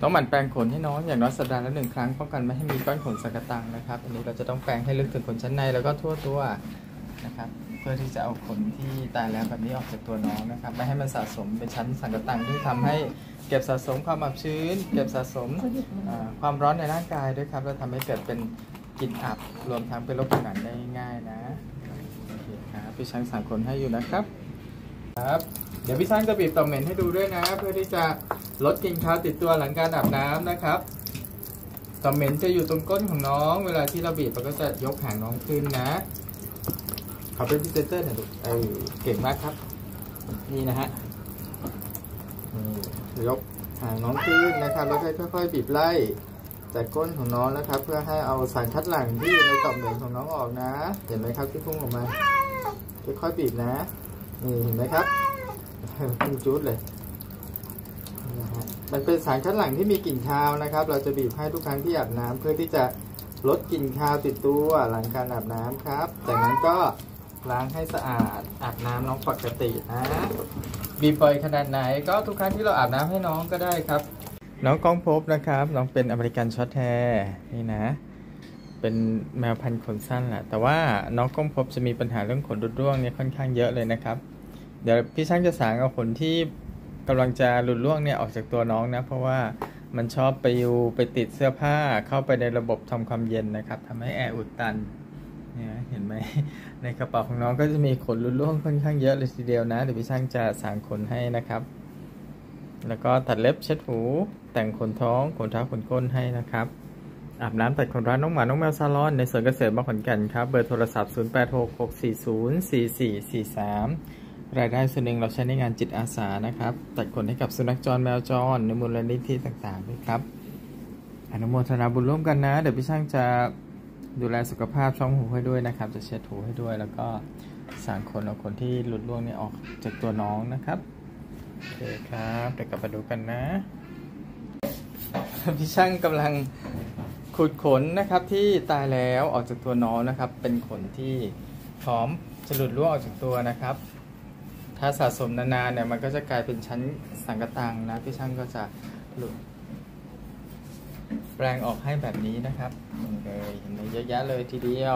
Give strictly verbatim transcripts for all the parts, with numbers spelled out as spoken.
ต้องหมั่นแปรงขนให้น้องอย่างน้อยสัปดาห์ละหนึ่งครั้งป้องกันไม่ให้มีก้อนขนสังกะตังนะครับอันนี้เราจะต้องแปรงให้ลึกถึงขนชั้นในแล้วก็ทั่วตัวนะครับเพื่อที่จะเอาขนที่ตายแล้วแบบนี้ออกจากตัวน้องนะครับไม่ให้มันสะสมเป็นชั้นสังกะตังที่ทำให้เก็บสะสมความอับชื้นเก็บสะสมความร้อนในร่างกายด้วยครับแล้วทำให้เกิดเป็นกลิ่นอับรวมทั้งเป็นโรคผิวหนังได้ง่ายนะโอเคครับพี่ช้างสั่งขนให้อยู่นะครับครับเดี๋ยวพี่ช้างจะบีบต่อมเหม็นให้ดูด้วยนะเพื่อที่จะลดกลิ่นคาวติดตัวหลังการอาบน้ำนะครับต่อมเหม็นจะอยู่ตรงก้นของน้องเวลาที่เราบีบเราก็จะยกหางน้องขึ้นนะขอเป็นพรีเซนเตอร์หน่อยลูกไอเก่งมากครับนี่นะฮะยกหางน้องขึ้นนะครับแล้วค่อยๆบีบไล่จากก้นของน้องนะครับเพื่อให้เอาสารคัดหลั่งที่อยู่ในต่อมเหม็นของน้องออกนะเห็นไหมครับที่พุ่งออกมาค่อยๆบีบนะนี่เห็นไหมครับพุ่งจุดเลยมันเป็นสารคัดหลั่งที่มีกลิ่นคาวนะครับเราจะบีบให้ทุกครั้งที่อาบน้ำเพื่อที่จะลดกลิ่นคาวติดตัวหลังการอาบน้ำครับจากนั้นก็ล้างให้สะอาดอาบน้ำน้องปกตินะบีบบ่อยขนาดไหนก็ทุกครั้งที่เราอาบน้ำให้น้องก็ได้ครับน้องก้องพบนะครับน้องเป็นอเมริกันช็อตแฮร์นี่นะเป็นแมวพันธุ์ขนสั้นแหละแต่ว่าน้องก้องพบจะมีปัญหาเรื่องขนรุดร่วงเนี่ยค่อนข้างเยอะเลยนะครับเดี๋ยวพี่ช่างจะสางเอาขนที่กำลังจะหลุดร่วงเนี่ยออกจากตัวน้องนะเพราะว่ามันชอบไปอยู่ไปติดเสื้อผ้าเข้าไปในระบบทำความเย็นนะครับทำให้แอร์อุดตันเนี่ยเห็นไหมในกระเป๋าของน้องก็จะมีขนหลุดร่วงค่อนข้างเยอะเลยทีเดียวนะเดี๋ยวพี่ช่างจะสางขนให้นะครับแล้วก็ตัดเล็บเช็ดหูแต่งขนท้องขนเท้าขนก้นให้นะครับอาบน้ำตัดขนร้านน้องหมาน้องแมวซาลอนในสวนเกษตรบ้านขอนแก่นครับเบอร์โทรศัพท์ศูนย์ แปด หก หก สี่ ศูนย์ สี่ สี่ สี่ สามรายได้ส่วนหนึ่งเราใช้ในงานจิตอาสานะครับตัดขนให้กับสุนัขจรแมวจรในมูลนิธิต่างๆด้วยครับอนุโมทนาบุญร่วมกันนะเดี๋ยวพี่ช่างจะดูแลสุขภาพช่องหูให้ด้วยนะครับจะเช็ดหูให้ด้วยแล้วก็สางขนเอาขนที่หลุดร่วงนี่ออกจากตัวน้องนะครับโอเคครับเดี๋ยวกลับมาดูกันนะพี่ช่างกำลังขูดขนนะครับที่ตายแล้วออกจากตัวน้องนะครับเป็นขนที่พร้อมจะหลุดร่วงออกจากตัวนะครับถ้าสะสมนานๆเนี่ยมันก็จะกลายเป็นชั้นสังกะตังนะพี่ช่างก็จะหลุดแปรงออกให้แบบนี้นะครับเลยเห็นไหมเยอะแยะเลยทีเดียว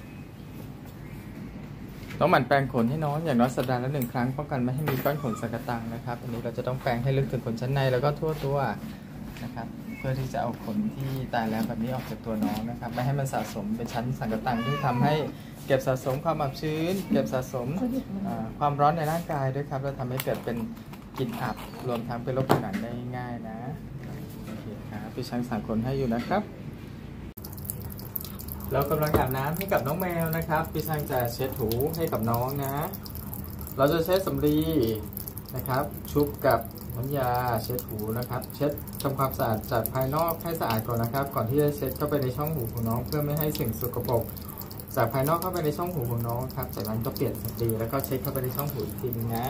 ต้องหมั่นแปรงขนให้น้องอย่างน้อยสัปดาห์ละหนึ่งครั้งป้องกันไม่ให้มีก้อนขนสังกะตังนะครับอันนี้เราจะต้องแปรงให้ลึกถึงขนชั้นในแล้วก็ทั่วตัวนะครับเพื่อที่จะเอาขนที่ตายแล้วแบบนี้ออกจากตัวน้องนะครับไม่ให้มันสะสมเป็นชั้นสังกะตังที่ทำให้เก็บสะสมความอับชื้นเก็บสะสมความร้อนในร่างกายด้วยครับแล้วทำให้เกิดเป็นกลิ่นอับรวมทั้งเป็นโรคผิวหนังได้ง่ายนะโอเคครับพี่ช้างสั่งขนให้อยู่นะครับเรากำลังอาบน้ำให้กับน้องแมวนะครับพี่ช้างจะเช็ดหูให้กับน้องนะเราจะใช้สำลีนะครับชุบกับน้ำยาเช็ดหูนะครับเช็ดทำความสะอาดจากภายนอกให้สะอาดก่อนนะครับก่อนที่จะเช็ดเข้าไปในช่องหูของน้องเพื่อไม่ให้สิ่งสกปรกจากภายนอกเข้าไปในช่องหูของน้องครับจากนั้นก็เปลี่ยนสำลีแล้วก็เช็ดเข้าไปในช่องหูอีกทีนึงนะ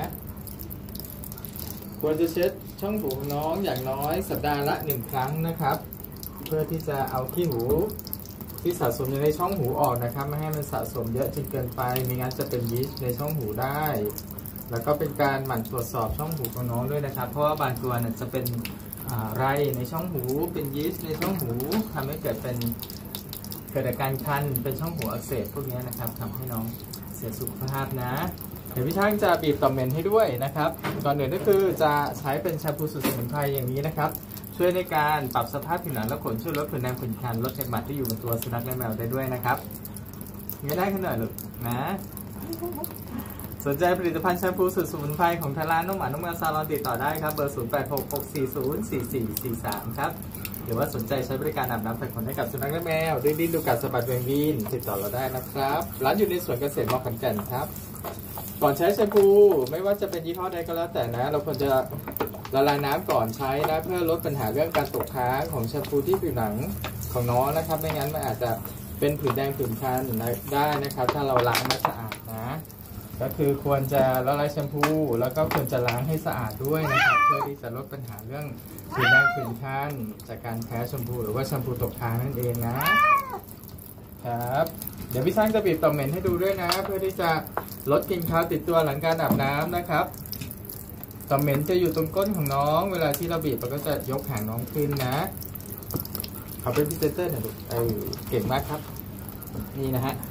ควรจะเช็ดช่องหูของน้องอย่างน้อยสัปดาห์ละหนึ่งครั้งนะครับเพื่อที่จะเอาขี้หูที่สะสมอยู่ในช่องหูออกนะครับไม่ให้มันสะสมเยอะจนเกินไปไม่งั้นจะเป็นยีสต์ในช่องหูได้แล้วก็เป็นการหมั่นตรวจสอบช่องหูของน้องด้วยนะครับเพราะว่าบางตัวเนี่ยจะเป็นไรในช่องหูเป็นยีสต์ในช่องหูทำให้เกิดเป็นเกิดอาการคันเป็นช่องหูอักเสบพวกนี้นะครับทำให้น้องเสียสุขภาพนะเดี๋ยวพี่ช่างจะบีบต่อมเหม็นให้ด้วยนะครับก่อนอื่นก็คือจะใช้เป็นแชมพูสูตรสมุนไพรอย่างนี้นะครับช่วยในการปรับสภาพผิวหนังและขนช่วยลดผื่นแดงผื่นคันลดเห็บหมัดที่อยู่บนตัวสุนัขและแมวได้ด้วยนะครับง่ายๆขนาดหนึ่งนะสนใจผลิตภัณฑ์แชมพูสูตรสมุนไพรของทางร้านน้องหมาน้องแมวซาลอนติดต่อได้ครับเบอร์ ศูนย์ แปด หก หก สี่ ศูนย์ สี่ สี่ สี่ สามครับหรือว่าสนใจใช้บริการอาบน้ำตัดขนให้กับสุนัขและแมวด้วยดิ้นดูกัดสะบัดเวียงวีนติดต่อเราได้นะครับร้านอยู่ในสวนเกษตรมอขอนแก่นครับก่อนใช้แชมพูไม่ว่าจะเป็นยี่ห้อใดก็แล้วแต่นะเราควรจะละลายน้ำก่อนใช้นะเพื่อลดปัญหาเรื่องการตกค้างของแชมพูที่ผิวหนังของน้องนะครับไม่งั้นมันอาจจะเป็นผื่นแดงผื่นคันได้นะครับถ้าเราล้างไม่สะอาดนะก็คือควรจะละลายแชมพูแล้วก็ควรจะล้างให้สะอาดด้วยนะครับเพื่อที่จะลดปัญหาเรื่องผื่นแดงผื่นคันจากการแพ้แชมพูหรือว่าแชมพูตกค้างนั่นเองนะครับเดี๋ยวพี่ช่างจะบีบต่อมเหม็นให้ดูด้วยนะเพื่อที่จะลดกลิ่นคาวติดตัวหลังการอาบน้ำนะครับต่อมเหม็นจะอยู่ตรงก้นของน้องเวลาที่เราบีบเราก็จะยกหางน้องขึ้นนะเขาเป็นพิเศษเตอร์นะลูกเออเก่งมากครับนี่นะฮะ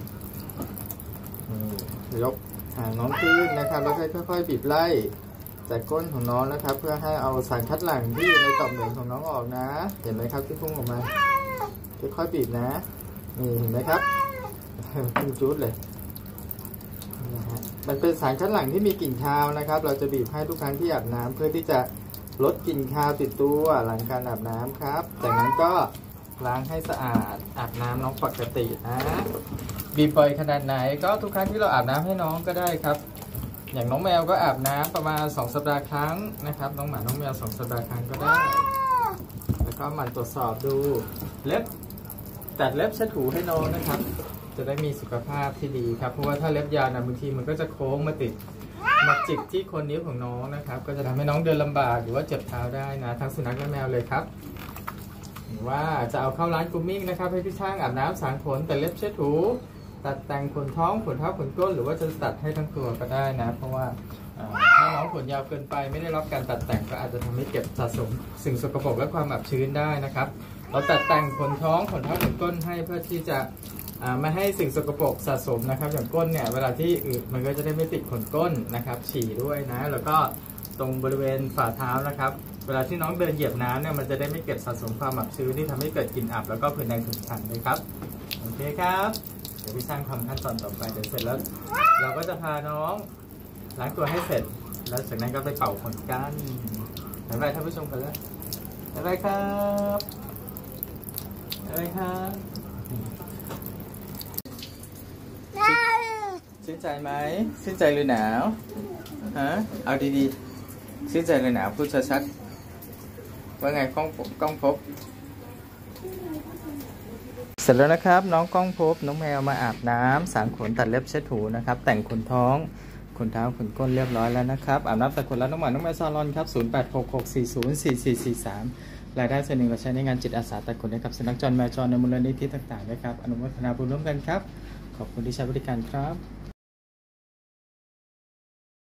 ยกหางน้องขึ้นนะครับแล้วค่อยๆบีบไล่จากก้นของน้องนะครับเพื่อให้เอาสารคัดหลั่งที่อยู่ในต่อมเหม็นของน้องออกนะเห็นไหมครับที่พุ่งออกมาค่อยๆบีบนะนี่เห็นไหมครับพุ่งจุดเลยนะฮะมันเป็นสารคัดหลั่งที่มีกลิ่นคาวนะครับเราจะบีบให้ทุกครั้งที่อาบน้ำเพื่อที่จะลดกลิ่นคาวติดตัวหลังการอาบน้ำครับจากนั้นก็ล้างให้สะอาดอาบน้ำน้องปกตินะบีบบ่อยขนาดไหนก็ทุกครั้งที่เราอาบน้ำให้น้องก็ได้ครับอย่างน้องแมวก็อาบน้ำประมาณสองสัปดาห์ครั้งนะครับน้องหมาน้องแมวสองสัปดาห์ครั้งก็ได้แล้วก็หมั่นตรวจสอบดูเล็บตัดเล็บเช็ดหูให้น้องนะครับจะได้มีสุขภาพที่ดีครับเพราะว่าถ้าเล็บยาวนะบางทีมันก็จะโค้งมาติดมาจิกที่โคนนิ้วของน้องนะครับก็จะทำให้น้องเดินลำบากหรือว่าเจ็บเท้าได้นะทั้งสุนัขและแมวเลยครับหรือว่าจะเอาเข้าร้านกรูมมิ่งนะครับให้พี่ช่างอาบน้ำสางขนแต่เล็บเช็ดหูตัดแต่งขนท้องขนเท้าขนก้นหรือว่าจะตัดให้ทั้งตัวก็ได้นะเพราะว่าถ้าน้องขนยาวเกินไปไม่ได้รับการตัดแต่งก็อาจจะทำให้เก็บสะสมสิ่งสกปรกและความอับชื้นได้นะครับเราตัดแต่งขนท้องขนเท้าขนก้นให้เพื่อที่จะไม่ให้สิ่งสกปรกสะสมนะครับอย่างก้นเนี่ยเวลาที่อึมันก็จะได้ไม่ติดขนก้นนะครับฉี่ด้วยนะแล้วก็ตรงบริเวณฝ่าเท้านะครับเวลาที่น้องเดินเหยียบน้ำเนี่ยมันจะได้ไม่เก็บสะสมความอับชื้นที่ทำให้เกิดกลิ่นอับแล้วก็ผื่นแดงผื่นคันเลยครับโอเคครับเดี๋ยวพี่ช่างทำขั้นตอนต่อไปเดี๋ยวเสร็จแล้วเราก็จะพาน้องล้างตัวให้เสร็จแล้วจากนั้นก็ไปเป่าขนกันบ๊ายบายท่านผู้ชมกันแล้วบ๊ายบายครับบ๊ายบายครับชื่นใจไหมชื่นใจหรือหนาวฮะเอาดีๆชื่นใจหรือหนาวพูดชัดๆว่าไงกล้องกล้องพบเสร็จแล้วนะครับน้องกล้องพบน้องแมวมาอาบน้ำสางขนตัดเล็บเช็ดหูนะครับแต่งขนท้องขนเท้าขนก้นเรียบร้อยแล้วนะครับอาบน้ำตัดขนแล้วน้องหมาน้องแมวซาลอนครับศูนย์ แปด หก หก สี่ ศูนย์ สี่ สี่ สี่ สามรายได้ส่วนหนึ่งเราใช้ในงานจิตอาสาตัดขนให้กับสุนัขจรแมวจรในมูลนิธิต่างๆนะครับอนุโมทนาบุญร่วมกันครับขอบคุณที่ใช้บริการครับ